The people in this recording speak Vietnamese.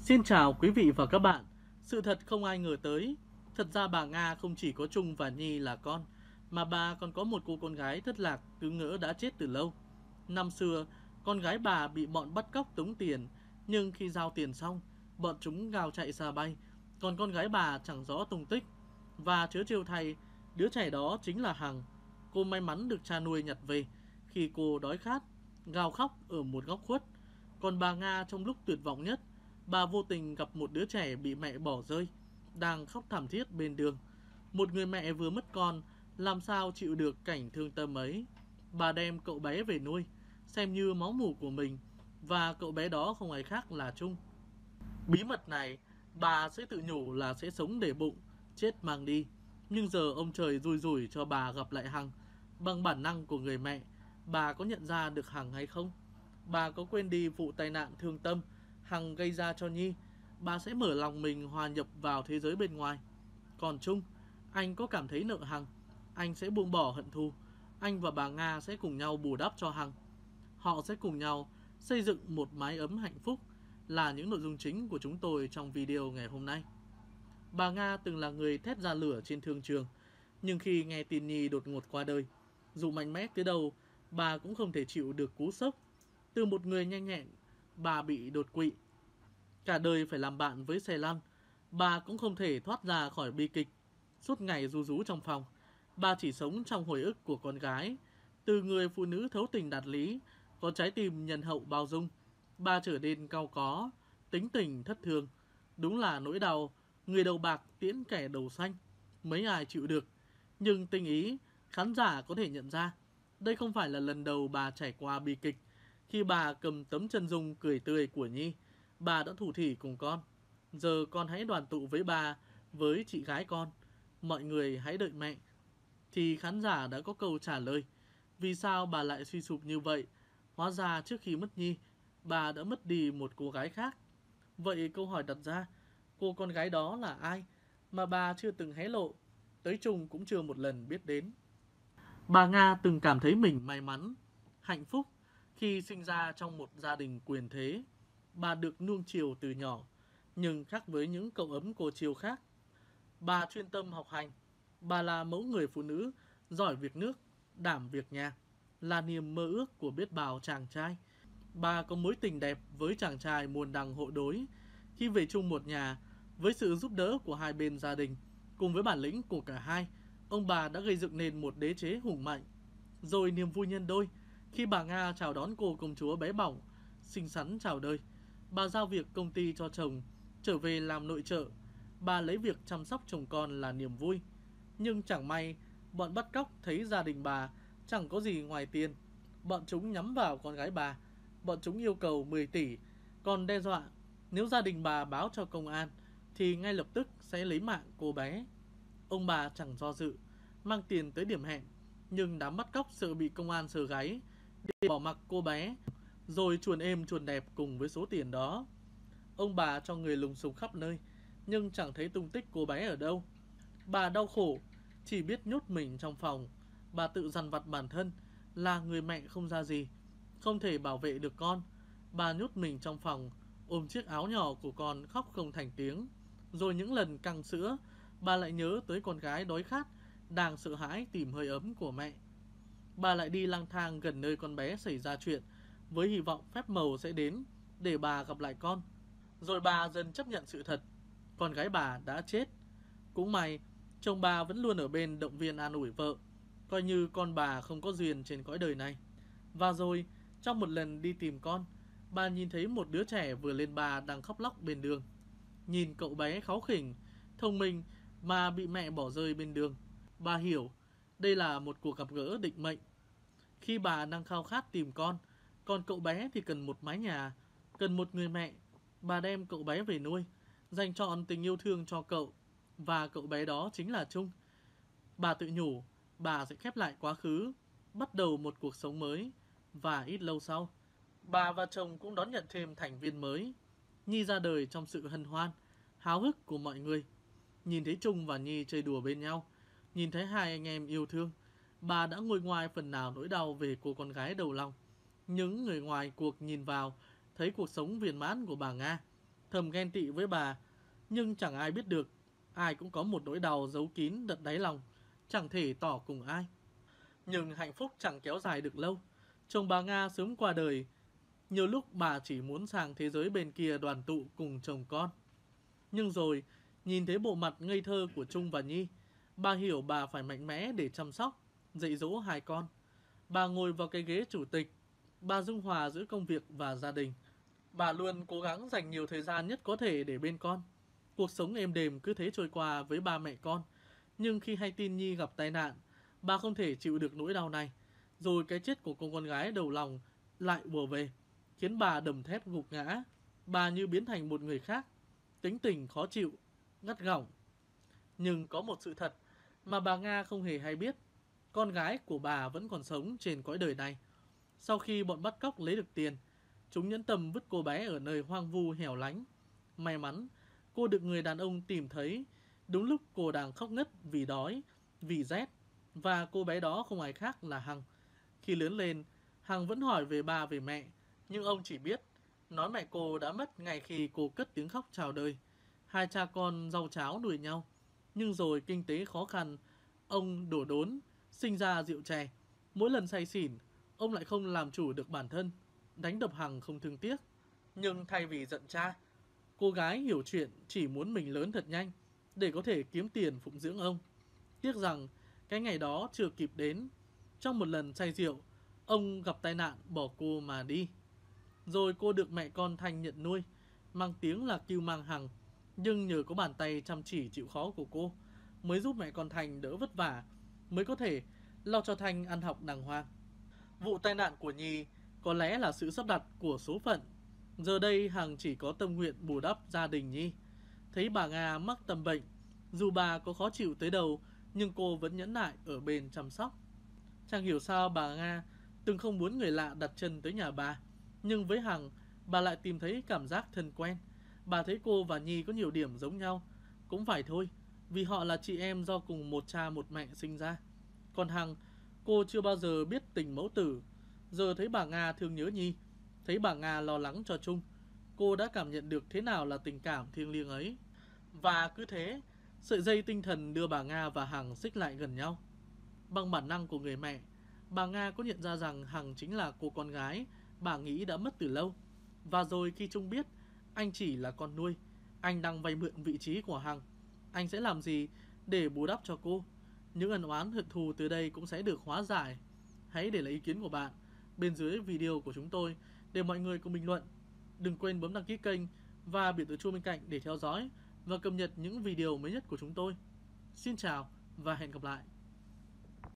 Xin chào quý vị và các bạn. Sự thật không ai ngờ tới, thật ra bà Nga không chỉ có Trung và Nhi là con, mà bà còn có một cô con gái thất lạc cứ ngỡ đã chết từ lâu. Năm xưa, con gái bà bị bọn bắt cóc tống tiền, nhưng khi giao tiền xong, bọn chúng gào chạy xa bay, còn con gái bà chẳng rõ tung tích. Và chớ trêu thay, đứa trẻ đó chính là Hằng. Cô may mắn được cha nuôi nhặt về khi cô đói khát, gào khóc ở một góc khuất. Còn bà Nga trong lúc tuyệt vọng nhất, bà vô tình gặp một đứa trẻ bị mẹ bỏ rơi, đang khóc thảm thiết bên đường. Một người mẹ vừa mất con, làm sao chịu được cảnh thương tâm ấy. Bà đem cậu bé về nuôi, xem như máu mủ của mình, và cậu bé đó không ai khác là Trung. Bí mật này, bà sẽ tự nhủ là sẽ sống để bụng, chết mang đi. Nhưng giờ ông trời rủi rủi cho bà gặp lại Hằng. Bằng bản năng của người mẹ, bà có nhận ra được Hằng hay không? Bà có quên đi vụ tai nạn thương tâm Hằng gây ra cho Nhi? Bà sẽ mở lòng mình hòa nhập vào thế giới bên ngoài. Còn Trung, anh có cảm thấy nợ Hằng? Anh sẽ buông bỏ hận thù. Anh và bà Nga sẽ cùng nhau bù đắp cho Hằng. Họ sẽ cùng nhau xây dựng một mái ấm hạnh phúc, là những nội dung chính của chúng tôi trong video ngày hôm nay. Bà Nga từng là người thét ra lửa trên thương trường, nhưng khi nghe tin Nhi đột ngột qua đời, dù mạnh mẽ tới đâu, bà cũng không thể chịu được cú sốc. Từ một người nhanh nhẹn, bà bị đột quỵ. Cả đời phải làm bạn với xe lăn, bà cũng không thể thoát ra khỏi bi kịch. Suốt ngày ru rú trong phòng, bà chỉ sống trong hồi ức của con gái. Từ người phụ nữ thấu tình đạt lý, có trái tim nhân hậu bao dung, bà trở nên cau có, tính tình thất thường. Đúng là nỗi đau, người đầu bạc tiễn kẻ đầu xanh. Mấy ai chịu được. Nhưng tinh ý, khán giả có thể nhận ra, đây không phải là lần đầu bà trải qua bi kịch. Khi bà cầm tấm chân dung cười tươi của Nhi, bà đã thủ thỉ cùng con. Giờ con hãy đoàn tụ với bà, với chị gái con. Mọi người hãy đợi mẹ. Thì khán giả đã có câu trả lời. Vì sao bà lại suy sụp như vậy? Hóa ra trước khi mất Nhi, bà đã mất đi một cô gái khác. Vậy câu hỏi đặt ra, cô con gái đó là ai mà bà chưa từng hé lộ, tới Trung cũng chưa một lần biết đến. Bà Nga từng cảm thấy mình may mắn, hạnh phúc khi sinh ra trong một gia đình quyền thế. Bà được nuông chiều từ nhỏ, nhưng khác với những cậu ấm cô chiều khác, bà chuyên tâm học hành. Bà là mẫu người phụ nữ giỏi việc nước, đảm việc nhà, là niềm mơ ước của biết bao chàng trai. Bà có mối tình đẹp với chàng trai muôn đăng hộ đối. Khi về chung một nhà, với sự giúp đỡ của hai bên gia đình, cùng với bản lĩnh của cả hai, ông bà đã gây dựng nên một đế chế hùng mạnh. Rồi niềm vui nhân đôi, khi bà Nga chào đón cô công chúa bé bỏng, xinh xắn chào đời. Bà giao việc công ty cho chồng, trở về làm nội trợ. Bà lấy việc chăm sóc chồng con là niềm vui. Nhưng chẳng may, bọn bắt cóc thấy gia đình bà chẳng có gì ngoài tiền. Bọn chúng nhắm vào con gái bà. Bọn chúng yêu cầu 10 tỷ, còn đe dọa nếu gia đình bà báo cho công an thì ngay lập tức sẽ lấy mạng cô bé. Ông bà chẳng do dự, mang tiền tới điểm hẹn, nhưng đám bắt cóc sợ bị công an sờ gáy để bỏ mặc cô bé, rồi chuồn êm chuồn đẹp cùng với số tiền đó. Ông bà cho người lùng sục khắp nơi, nhưng chẳng thấy tung tích cô bé ở đâu. Bà đau khổ, chỉ biết nhốt mình trong phòng. Bà tự dằn vặt bản thân là người mẹ không ra gì, không thể bảo vệ được con. Bà nhốt mình trong phòng, ôm chiếc áo nhỏ của con khóc không thành tiếng. Rồi những lần căng sữa, bà lại nhớ tới con gái đói khát, đang sợ hãi tìm hơi ấm của mẹ. Bà lại đi lang thang gần nơi con bé xảy ra chuyện, với hy vọng phép màu sẽ đến để bà gặp lại con. Rồi bà dần chấp nhận sự thật, con gái bà đã chết. Cũng may, chồng bà vẫn luôn ở bên động viên an ủi vợ, coi như con bà không có duyên trên cõi đời này. Và rồi, trong một lần đi tìm con, bà nhìn thấy một đứa trẻ vừa lên ba đang khóc lóc bên đường. Nhìn cậu bé kháu khỉnh, thông minh mà bị mẹ bỏ rơi bên đường, bà hiểu đây là một cuộc gặp gỡ định mệnh. Khi bà đang khao khát tìm con, còn cậu bé thì cần một mái nhà, cần một người mẹ. Bà đem cậu bé về nuôi, dành trọn tình yêu thương cho cậu, và cậu bé đó chính là Trung. Bà tự nhủ, bà sẽ khép lại quá khứ, bắt đầu một cuộc sống mới. Và ít lâu sau, bà và chồng cũng đón nhận thêm thành viên mới. Nhi ra đời trong sự hân hoan, háo hức của mọi người. Nhìn thấy Trung và Nhi chơi đùa bên nhau, nhìn thấy hai anh em yêu thương, bà đã nguôi ngoai phần nào nỗi đau về cô con gái đầu lòng. Những người ngoài cuộc nhìn vào, thấy cuộc sống viên mãn của bà Nga. thầm ghen tị với bà. Nhưng chẳng ai biết được, ai cũng có một nỗi đau giấu kín đận đáy lòng, chẳng thể tỏ cùng ai. Nhưng hạnh phúc chẳng kéo dài được lâu. Chồng bà Nga sớm qua đời. Nhiều lúc bà chỉ muốn sang thế giới bên kia đoàn tụ cùng chồng con. Nhưng rồi, nhìn thấy bộ mặt ngây thơ của Trung và Nhi, bà hiểu bà phải mạnh mẽ để chăm sóc, dạy dỗ hai con. Bà ngồi vào cái ghế chủ tịch, bà dung hòa giữa công việc và gia đình. Bà luôn cố gắng dành nhiều thời gian nhất có thể để bên con. Cuộc sống êm đềm cứ thế trôi qua với ba mẹ con. Nhưng khi hay tin Nhi gặp tai nạn, bà không thể chịu được nỗi đau này. Rồi cái chết của cô con gái đầu lòng lại ùa về, khiến bà đầm thét gục ngã. Bà như biến thành một người khác, tính tình khó chịu, ngắt gỏng. Nhưng có một sự thật mà bà Nga không hề hay biết. Con gái của bà vẫn còn sống trên cõi đời này. Sau khi bọn bắt cóc lấy được tiền, chúng nhẫn tâm vứt cô bé ở nơi hoang vu hẻo lánh. May mắn, cô được người đàn ông tìm thấy đúng lúc cô đang khóc ngất vì đói, vì rét. Và cô bé đó không ai khác là Hằng. Khi lớn lên, Hằng vẫn hỏi về ba về mẹ, nhưng ông chỉ biết nói mẹ cô đã mất ngay khi cô cất tiếng khóc chào đời. Hai cha con rau cháo đuổi nhau. Nhưng rồi kinh tế khó khăn, ông đổ đốn, sinh ra rượu chè. Mỗi lần say xỉn, ông lại không làm chủ được bản thân, đánh đập Hằng không thương tiếc. Nhưng thay vì giận cha, cô gái hiểu chuyện chỉ muốn mình lớn thật nhanh để có thể kiếm tiền phụng dưỡng ông. Tiếc rằng cái ngày đó chưa kịp đến. Trong một lần say rượu, ông gặp tai nạn bỏ cô mà đi. Rồi cô được mẹ con Thanh nhận nuôi, mang tiếng là Cưu Mang Hằng. Nhưng nhờ có bàn tay chăm chỉ chịu khó của cô, mới giúp mẹ con Thanh đỡ vất vả, mới có thể lo cho Thanh ăn học đàng hoàng. Vụ tai nạn của Nhi có lẽ là sự sắp đặt của số phận. Giờ đây Hằng chỉ có tâm nguyện bù đắp gia đình Nhi. Thấy bà Nga mắc tâm bệnh, dù bà có khó chịu tới đâu, nhưng cô vẫn nhẫn nại ở bên chăm sóc. Chẳng hiểu sao bà Nga từng không muốn người lạ đặt chân tới nhà bà. Nhưng với Hằng, bà lại tìm thấy cảm giác thân quen. Bà thấy cô và Nhi có nhiều điểm giống nhau. Cũng phải thôi, vì họ là chị em do cùng một cha một mẹ sinh ra. Còn Hằng, cô chưa bao giờ biết tình mẫu tử. Giờ thấy bà Nga thương nhớ Nhi, thấy bà Nga lo lắng cho Trung, cô đã cảm nhận được thế nào là tình cảm thiêng liêng ấy. Và cứ thế, sợi dây tinh thần đưa bà Nga và Hằng xích lại gần nhau. Bằng bản năng của người mẹ, bà Nga có nhận ra rằng Hằng chính là cô con gái bà nghĩ đã mất từ lâu. Và rồi khi Trung biết anh chỉ là con nuôi, anh đang vay mượn vị trí của Hằng, anh sẽ làm gì để bù đắp cho cô? Những ân oán hận thù từ đây cũng sẽ được hóa giải. Hãy để lại ý kiến của bạn bên dưới video của chúng tôi để mọi người cùng bình luận. Đừng quên bấm đăng ký kênh và biểu tượng chuông bên cạnh để theo dõi và cập nhật những video mới nhất của chúng tôi. Xin chào và hẹn gặp lại.